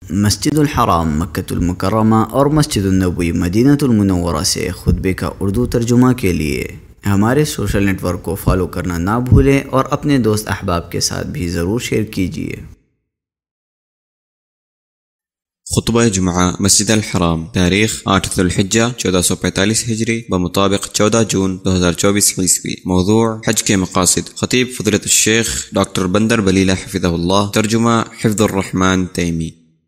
مسجد الحرام مکۃ المکرمہ اور مسجد النبوی مدینہ المنورہ سے خطبے کا اردو ترجمہ کے لیے ہمارے سوشل نیٹ ورک کو فالو کرنا نہ بھولیں اور اپنے دوست احباب کے ساتھ بھی ضرور شیئر کیجیے۔ خطبہ جمعہ مسجد الحرام، تاریخ 8 ذو الحجہ 1445 ہجری بمطابق 14 جون 2024 عیسوی۔ موضوع حج کے مقاصد۔ خطیب فضیلۃ الشیخ ڈاکٹر بندر بلیلہ حفظہ اللہ، ترجمہ حفظ الرحمن تیمی۔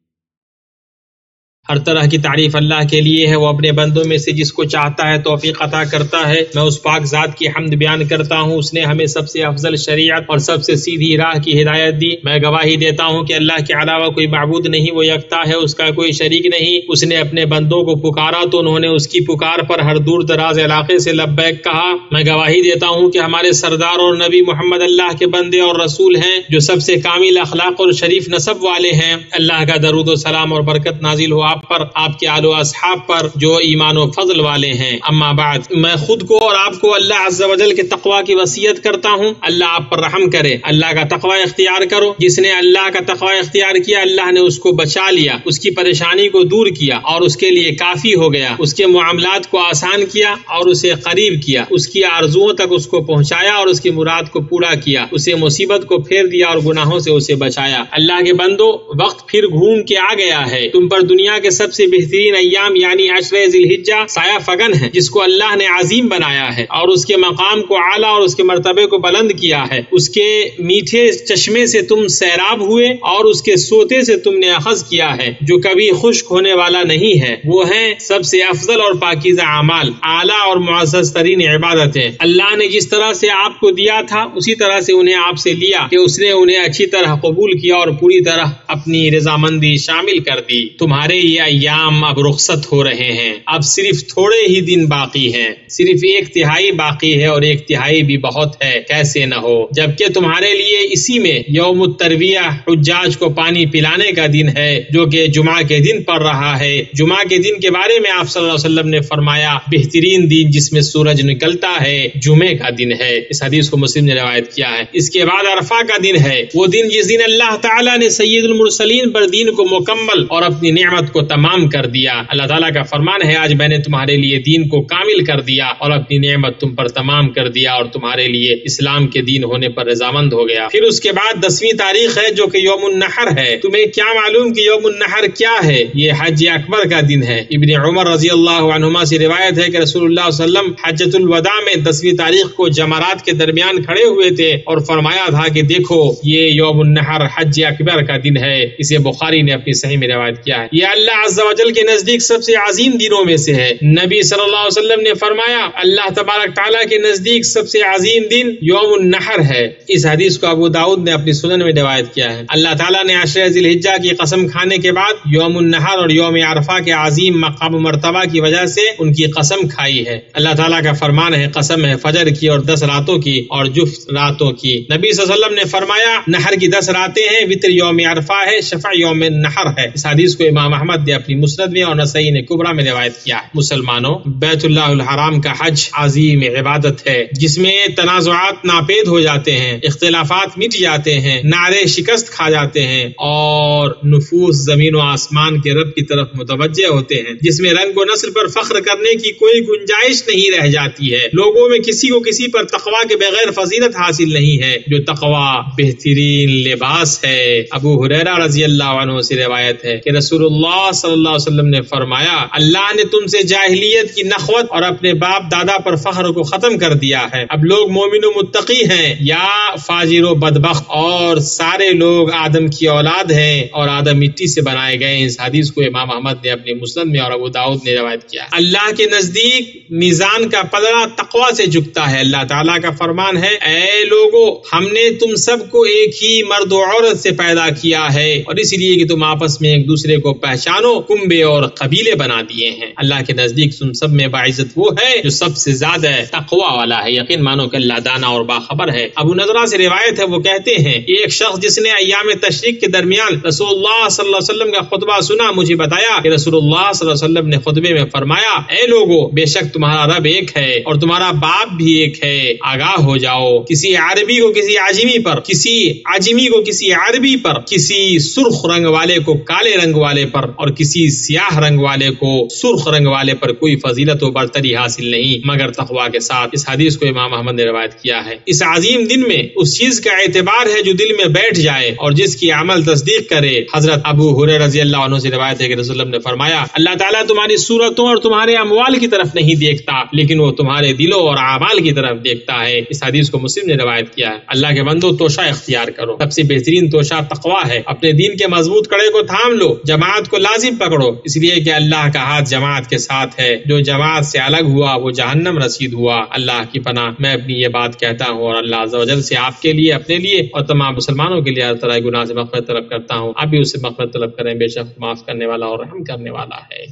ہر طرح کی تعریف اللہ کے لیے ہے، وہ اپنے بندوں میں سے جس کو چاہتا ہے توفیق عطا کرتا ہے۔ میں اس پاک ذات کی حمد بیان کرتا ہوں، اس نے ہمیں سب سے افضل شریعت اور سب سے سیدھی راہ کی ہدایت دی۔ میں گواہی دیتا ہوں کہ اللہ کے علاوہ کوئی معبود نہیں، وہ یکتا ہے، اس کا کوئی شریک نہیں۔ اس نے اپنے بندوں کو پکارا تو انہوں نے اس کی پکار پر ہر دور دراز علاقے سے لبیک کہا۔ میں گواہی دیتا ہوں کہ ہمارے سردار اور نبی محمد اللہ کے بندے اور رسول ہیں، جو سب سے کامل اخلاق اور شریف نسب والے ہیں۔ اللہ کا درود و سلام اور برکت نازل ہو آپ پر، آپ کے آل و اصحاب پر جو ایمان و فضل والے ہیں۔ اما بعد، میں خود کو اور آپ کو اللہ عز و جل کے تقوی کی وصیت کرتا ہوں۔ اللہ آپ پر رحم کرے۔ اللہ کا تقوی اختیار کرو۔ جس نے اللہ کا تقوی اختیار کیا، اللہ نے اس کو بچا لیا، اس کی پریشانی کو دور کیا اور اس کے لیے کافی ہو گیا، اس کے معاملات کو آسان کیا اور اسے قریب کیا، اس کی آرزوؤں تک اس کو پہنچایا اور اس کی مراد کو پورا کیا، اسے مصیبت کو پھیر دیا اور گناہوں سے اسے بچایا۔ اللہ کے بندو، وقت پھر گھوم کے آ گیا ہے۔ تم پر دنیا کے سب سے بہترین ایام یعنی 10 ذی الحجہ سایہ فگن ہے، جس کو اللہ نے عظیم بنایا ہے اور اس کے مقام کو اعلیٰ اور اس کے مرتبے کو بلند کیا ہے۔ اس کے میٹھے چشمے سے تم سیراب ہوئے اور اس کے سوتے سے تم نے اخذ کیا ہے، جو کبھی خشک ہونے والا نہیں ہے۔ وہ ہیں سب سے افضل اور پاکیزہ اعمال، اعلیٰ اور معزز ترین عبادتیں۔ اللہ نے جس طرح سے آپ کو دیا تھا، اسی طرح سے انہیں آپ سے لیا کہ اس نے انہیں اچھی طرح قبول کیا اور پوری طرح اپنی رضامندی شامل کر دی۔ تمہارے یہ ایام اب رخصت ہو رہے ہیں، اب صرف تھوڑے ہی دن باقی ہیں، صرف 1/3 باقی ہے اور 1/3 بھی بہت ہے، کیسے نہ ہو، جبکہ تمہارے لیے اسی میں یوم الترویہ حجاج کو پانی پلانے کا دن ہے، جو کہ جمعہ کے دن پڑ رہا ہے۔ جمعہ کے دن کے بارے میں آپ صلی اللہ علیہ وسلم نے فرمایا، بہترین دن جس میں سورج نکلتا ہے جمعے کا دن ہے۔ اس حدیث کو مسلم نے روایت کیا ہے۔ اس کے بعد عرفہ کا دن ہے، وہ دن جس دن اللہ تعالیٰ نے سید المرسلین پر دین کو مکمل اور اپنی نعمت کو تمام کر دیا۔ اللہ تعالیٰ کا فرمان ہے، آج میں نے تمہارے لیے دین کو کامل کر دیا اور اپنی نعمت تم پر تمام کر دیا اور تمہارے لیے اسلام کے دین ہونے پر رضامند ہو گیا۔ پھر اس کے بعد 10ویں تاریخ ہے، جو کہ یوم النحر ہے۔ تمہیں کیا معلوم کہ یوم النحر کیا ہے؟ یہ حج اکبر کا دن ہے۔ ابن عمر رضی اللہ عنہما سے روایت ہے کہ رسول اللہ صلی اللہ علیہ وسلم حجۃ الوداع میں 10ویں تاریخ کو جمرات کے درمیان کھڑے ہوئے تھے اور فرمایا تھا کہ دیکھو، یہ یوم النحر حج اکبر کا دن ہے۔ اسے بخاری نے اپنی صحیح میں روایت کیا ہے۔ یہ اللہ عز و جل کے نزدیک سب سے عظیم دنوں میں سے ہے۔ نبی صلی اللہ علیہ وسلم نے فرمایا، اللہ تبارک تعالیٰ کے نزدیک سب سے عظیم دن یوم النحر ہے۔ اس حدیث کو ابو داؤد نے اپنی سنن میں روایت کیا ہے۔ اللہ تعالیٰ نے 10 ذی الحجہ کی قسم کھانے کے بعد یوم النحر اور یوم عرفہ کے عظیم مقام و مرتبہ کی وجہ سے ان کی قسم کھائی ہے۔ اللہ تعالیٰ کا فرمان ہے، قسم ہے فجر کی اور 10 راتوں کی اور جفت راتوں کی۔ نبی صلی اللہ علیہ وسلم نے فرمایا، نحر کی 10 راتیں ہیں، وتر یوم عرفہ ہے، شفع یوم النحر ہے۔ اس حدیث کو امام احمد نے اپنی مسند میں اور نسائی نے کبریٰ میں روایت کیا ہے۔ مسلمانوں، بیت اللہ الحرام کا حج عظیم عبادت ہے، جس میں تنازعات ناپید ہو جاتے ہیں، اختلافات مٹ جاتے ہیں، نعرے شکست کھا جاتے ہیں اور نفوس زمین و آسمان کے رب کی طرف متوجہ ہوتے ہیں، جس میں رنگ و نسل پر فخر کرنے کی کوئی گنجائش نہیں رہ جاتی ہے۔ لوگوں میں کسی کو کسی پر تقویٰ کے بغیر فضیلت حاصل نہیں ہے، جو تقویٰ بہترین لباس ہے۔ ابو ہریرہ رضی اللہ عنہ سے روایت ہے کہ رسول اللہ صلی اللہ علیہ وسلم نے فرمایا، اللہ نے تم سے جاہلیت کی نخوت اور اپنے باپ دادا پر فخر کو ختم کر دیا ہے۔ اب لوگ مومن و متقی ہیں یا فاجر و بدبخت، اور سارے لوگ آدم کی اولاد ہیں اور آدم مٹی سے بنائے گئے ہیں۔ اس حدیث کو امام احمد نے اپنے مسند میں اور ابو داؤد نے روایت کیا۔ اللہ کے نزدیک میزان کا پلڑا تقویٰ سے جھکتا ہے۔ اللہ تعالیٰ کا فرمان ہے، اے لوگو، ہم نے تم سب کو ایک ہی مرد و عورت سے پیدا کیا ہے اور اس لیے کہ تم آپس میں ایک دوسرے کو پہچان خاندانوں، کنبے اور قبیلے بنا دیے ہیں۔ اللہ کے نزدیک تم سب میں باعزت وہ ہے جو سب سے زیادہ تقوی والا ہے، یقین مانو کہ اللہ دانا اور باخبر ہے۔ ابو نضرہ سے روایت ہے، وہ کہتے ہیں کہ ایک شخص جس نے ایام تشریق کے درمیان رسول اللہ صلی اللہ علیہ وسلم کا خطبہ سنا، مجھے بتایا کہ رسول اللہ صلی اللہ علیہ وسلم نے خطبے میں فرمایا، اے لوگو، بے شک تمہارا رب ایک ہے اور تمہارا باپ بھی ایک ہے، آگاہ ہو جاؤ، کسی عربی کو کسی عجمی پر، کسی عجمی کو کسی عربی پر، کسی سرخ رنگ والے کو کالے رنگ والے پر اور کسی سیاہ رنگ والے کو سرخ رنگ والے پر کوئی فضیلت و برتری حاصل نہیں مگر تقوی کے ساتھ۔ اس حدیث کو امام احمد نے روایت کیا ہے۔ اس عظیم دن میں اس چیز کا اعتبار ہے جو دل میں بیٹھ جائے اور جس کی عمل تصدیق کرے۔ حضرت ابو ہریرہ رضی اللہ عنہ سے روایت ہے کہ رسول اللہ نے فرمایا، اللہ تعالیٰ تمہاری صورتوں اور تمہارے اموال کی طرف نہیں دیکھتا، لیکن وہ تمہارے دلوں اور اعمال کی طرف دیکھتا ہے۔ اس حدیث کو مسلم نے روایت کیا ہے۔ اللہ کے بندو، توشہ اختیار کرو، سب سے بہترین توشہ تقوی ہے۔ اپنے دین کے مضبوط کڑے کو تھام لو، جماعت کو لازم پکڑو، اس لیے کہ اللہ کا ہاتھ جماعت کے ساتھ ہے، جو جماعت سے الگ ہوا وہ جہنم رسید ہوا۔ اللہ کی پناہ میں اپنی یہ بات کہتا ہوں اور اللہ عز و جل سے آپ کے لیے، اپنے لیے اور تمام مسلمانوں کے لیے ہر طرح گناہ سے مغفرت طلب کرتا ہوں۔ آپ بھی اس سے مغفرت طلب کریں، بے شک معاف کرنے والا اور رحم کرنے والا ہے۔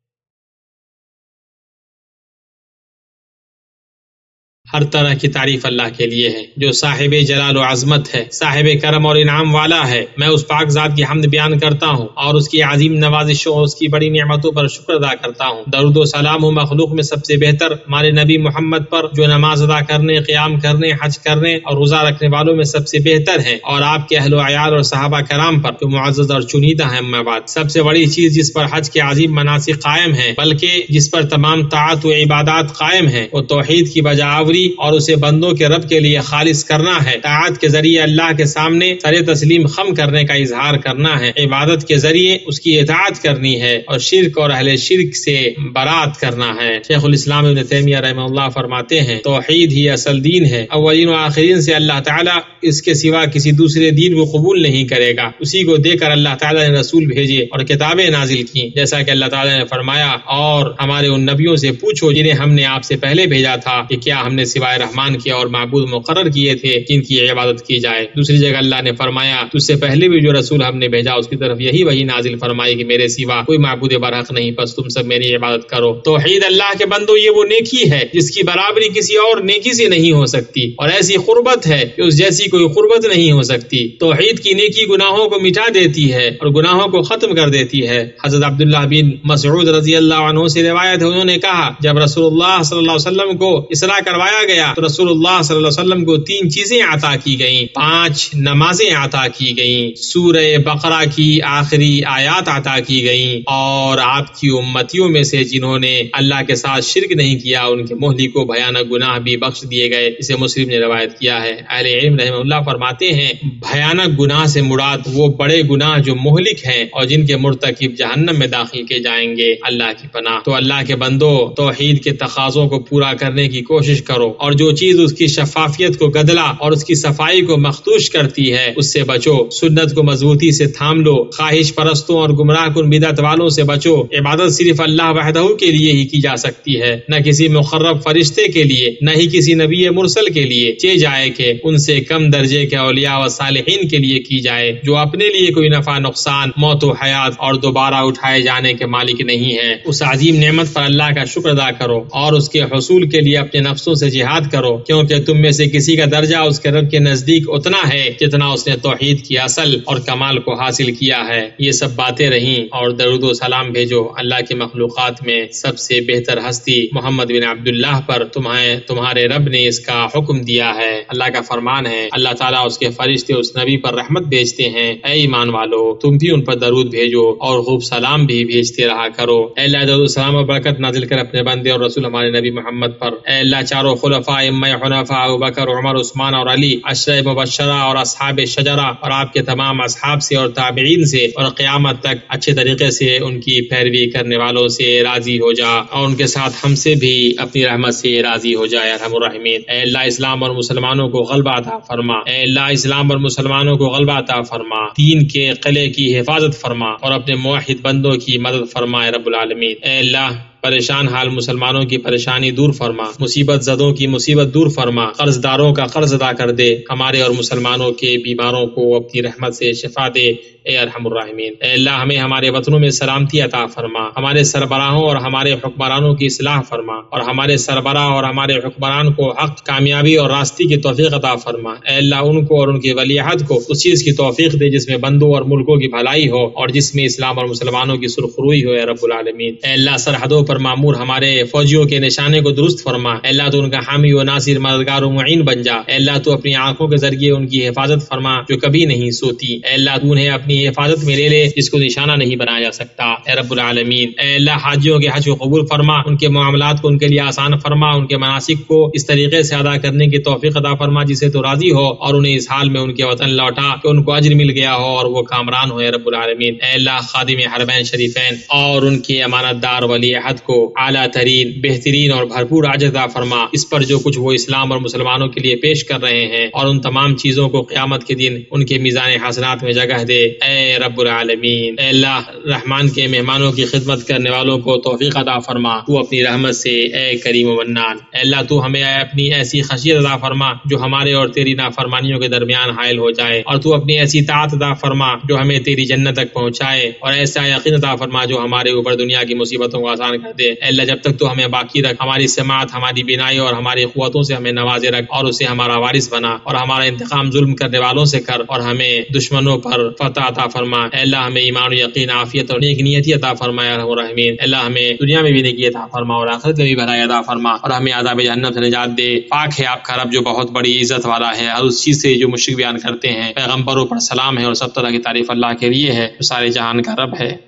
ہر طرح کی تعریف اللہ کے لیے ہے جو صاحب جلال و عظمت ہے، صاحب کرم اور انعام والا ہے۔ میں اس پاک ذات کی حمد بیان کرتا ہوں اور اس کی عظیم نوازشوں اور اس کی بڑی نعمتوں پر شکر ادا کرتا ہوں۔ درود و سلام ہو مخلوق میں سب سے بہتر ہمارے نبی محمد پر، جو نماز ادا کرنے، قیام کرنے، حج کرنے اور روزہ رکھنے والوں میں سب سے بہتر ہیں، اور آپ کے اہل و عیال اور صحابہ کرام پر جو معزز اور چنیدہ ہیں۔ اما بعد، سب سے بڑی چیز جس پر حج کے عظیم مناسک قائم ہیں، بلکہ جس پر تمام طاعت و عبادات قائم ہیں، وہ توحید کی بجاوری اور اسے بندوں کے رب کے لیے خالص کرنا ہے۔ طاعت کے ذریعے اللہ کے سامنے سر تسلیم خم کرنے کا اظہار کرنا ہے، عبادت کے ذریعے اس کی اطاعت کرنی ہے اور شرک اور اہل شرک سے برات کرنا ہے۔ شیخ الاسلام ابن تیمیہ رحمہ اللہ فرماتے ہیں، توحید ہی اصل دین ہے، اولین و آخرین سے اللہ تعالیٰ اس کے سوا کسی دوسرے دین کو قبول نہیں کرے گا۔ اسی کو دے کر اللہ تعالیٰ نے رسول بھیجے اور کتابیں نازل کی، جیسا کہ اللہ تعالیٰ نے فرمایا، اور ہمارے ان نبیوں سے پوچھو جنہیں ہم نے آپ سے پہلے بھیجا تھا کہ کیا ہم نے سوائے رحمان کے اور معبود مقرر کیے تھے جن کی عبادت کی جائے۔ دوسری جگہ اللہ نے فرمایا، تجھ سے پہلے بھی جو رسول ہم نے بھیجا اس کی طرف یہی وحی نازل فرمائی کہ میرے سوا کوئی معبود برحق نہیں، پس تم سب میری عبادت کرو۔ توحید اللہ کے بندو یہ وہ نیکی ہے جس کی برابری کسی اور نیکی سے نہیں ہو سکتی، اور ایسی قربت ہے کہ اس جیسی کوئی قربت نہیں ہو سکتی۔ توحید کی نیکی گناہوں کو مٹا دیتی ہے اور گناہوں کو ختم کر دیتی ہے۔ حضرت عبداللہ بن مسعود رضی اللہ عنہ سے روایت ہے، انہوں نے کہا، جب رسول اللہ صلی اللہ علیہ وسلم کو اسراء کروایا گیا تو رسول اللہ صلی اللہ علیہ وسلم کو 3 چیزیں عطا کی گئیں، 5 نمازیں عطا کی گئیں، سورہ بقرہ کی آخری آیات عطا کی گئیں، اور آپ کی امتیوں میں سے جنہوں نے اللہ کے ساتھ شرک نہیں کیا ان کے مہلک کو بھیانک گناہ بھی بخش دیے گئے۔ اسے مسلم نے روایت کیا ہے۔ اہل علم رحمہ اللہ فرماتے ہیں، بھیانک گناہ سے مراد وہ بڑے گناہ جو مہلک ہیں اور جن کے مرتکب جہنم میں داخل کیے جائیں گے۔ اللہ کی پناہ۔ تو اللہ کے بندو، توحید کے تقاضوں کو پورا کرنے کی کوشش کرو، اور جو چیز اس کی شفافیت کو گدلا اور اس کی صفائی کو مخدوش کرتی ہے اس سے بچو۔ سنت کو مضبوطی سے تھام لو، خواہش پرستوں اور گمراہ کن بدعت والوں سے بچو۔ عبادت صرف اللہ وحدہ کے لیے ہی کی جا سکتی ہے، نہ کسی مقرب فرشتے کے لیے، نہ ہی کسی نبی مرسل کے لیے، چہ جائے کہ ان سے کم درجے کے اولیاء و صالحین کے لیے کی جائے، جو اپنے لیے کوئی نفع نقصان، موت و حیات اور دوبارہ اٹھائے جانے کے مالک نہیں ہے۔ اس عظیم نعمت پر اللہ کا شکر ادا کرو اور اس کے حصول کے لیے اپنے نفسوں سے جہاد کرو، کیونکہ تم میں سے کسی کا درجہ اس کے رب کے نزدیک اتنا ہے جتنا اس نے توحید کی اصل اور کمال کو حاصل کیا ہے۔ یہ سب باتیں رہیں، اور درود و سلام بھیجو اللہ کی مخلوقات میں سب سے بہتر ہستی محمد بن عبداللہ پر، تمہارے رب نے اس کا حکم دیا ہے۔ اللہ کا فرمان ہے، اللہ تعالیٰ اس کے فرشتے اس نبی پر رحمت بھیجتے ہیں۔ اے ایمان والو، تم بھی ان پر درود بھیجو اور خوب سلام بھی بھیجتے رہا کرو۔ اے اللہ، درود و سلام و برکت نازل کر اپنے بندے اور رسول ہمارے نبی محمد پر۔ اے اللہ، چاروں خلفاء ائمہ حنفاء ابوبکر، عمر، عثمان اور علی، عشرہ مبشرہ اور اصحاب شجرہ، اور آپ کے تمام اصحاب سے اور تابعین سے اور قیامت تک اچھے طریقے سے ان کی پیروی کرنے والوں سے راضی ہو جا، اور ان کے ساتھ ہم سے بھی اپنی رحمت سے راضی ہو جائے ارحم الراحمین۔ اے اللہ، اسلام اور مسلمانوں کو غلبہ عطا فرما۔ اے اللہ، اسلام اور مسلمانوں کو غلبہ عطا فرما، دین کے قلعے کی حفاظت فرما اور اپنے موحد بندوں کی مدد فرما رب العالمین۔ اے اللہ، پریشان حال مسلمانوں کی پریشانی دور فرما، مصیبت زدوں کی مصیبت دور فرما، قرض داروں کا قرض ادا کر دے، ہمارے اور مسلمانوں کے بیماروں کو اپنی رحمت سے شفا دے اے ارحم الراحمین۔ اے اللہ ہمیں ہمارے وطنوں میں سلامتی عطا فرما، ہمارے سربراہوں اور ہمارے حکمرانوں کی اصلاح فرما، اور ہمارے سربراہ اور ہمارے حکمران کو حق، کامیابی اور راستی کی توفیق عطا فرما۔ اے اللہ ان کو اور ان کے ولی عہد کو اس چیز کی توفیق دے جس میں بندوں اور ملکوں کی بھلائی ہو اور جس میں اسلام اور مسلمانوں کی سرخروئی ہو اے رب العالمین۔ اے اللہ سرحدوں پر معمور ہمارے فوجیوں کے نشانے کو درست فرما، اے اللہ تو ان کا حامی و ناصر، مددگار و معین بن جا۔ اے اللہ تو اپنی آنکھوں کے ذریعے ان کی حفاظت فرما جو کبھی نہیں سوتی۔ اے اللہ تو انہیں اپنی حفاظت میں لے لے جس کو نشانہ نہیں بنایا جا سکتا اے رب العالمین۔ اے اللہ حاجیوں کے حج کو قبول فرما، ان کے معاملات کو ان کے لیے آسان فرما، ان کے مناسک کو اس طریقے سے ادا کرنے کی توفیق عطا فرما جسے تو راضی ہو، اور انہیں اس حال میں ان کے وطن لوٹا کہ ان کو اجر مل گیا ہو اور وہ کامران ہو اے رب العالمین۔ اے اللہ خادم حرمین شریفین اور ان کے امانت دار ولی عہد کو اعلیٰ ترین، بہترین اور بھرپور اجر عطا فرما اس پر جو کچھ وہ اسلام اور مسلمانوں کے لیے پیش کر رہے ہیں، اور ان تمام چیزوں کو قیامت کے دن ان کے میزان حسنات میں جگہ دے اے رب العالمین۔ اے اللہ رحمان کے مہمانوں کی خدمت کرنے والوں کو توفیق عطا فرما تو اپنی رحمت سے اے کریم و منان۔ اے اللہ تو ہمیں اپنی ایسی خشیت عطا فرما جو ہمارے اور تیری نافرمانیوں کے درمیان حائل ہو جائے، اور تو اپنی ایسی طاعت عطا فرما جو ہمیں تیری جنت تک پہنچائے، اور ایسا یقین عطا فرما جو ہمارے اوپر دنیا کی مصیبتوں کو آسان کر دے۔ اے اللہ جب تک تو ہمیں باقی رکھ، ہماری سماعت، ہماری بینائی اور ہماری قوتوں سے ہمیں نوازے رکھ، اور اسے ہمارا وارث بنا، اور ہمارا انتقام ظلم کرنے والوں سے کر، اور ہمیں دشمنوں پر فتح عطا فرما۔ اے اللہ ہمیں ایمان و یقین، عافیت اور نیک نیتی عطا فرما یا ارحم الراحمین۔ اے اللہ ہمیں دنیا میں بھی نیکی عطا فرما اور آخرت میں بھی بھلائی عطا فرما، اور ہمیں عذاب جہنم سے نجات دے۔ پاک ہے آپ کا رب جو بہت بڑی عزت والا ہے، ہر اس چیز سے جو مشرک بیان کرتے ہیں۔ پیغمبروں پر سلام ہے اور سب طرح کی تعریف اللہ کے لیے ہے جو سارے جہان کا رب ہے۔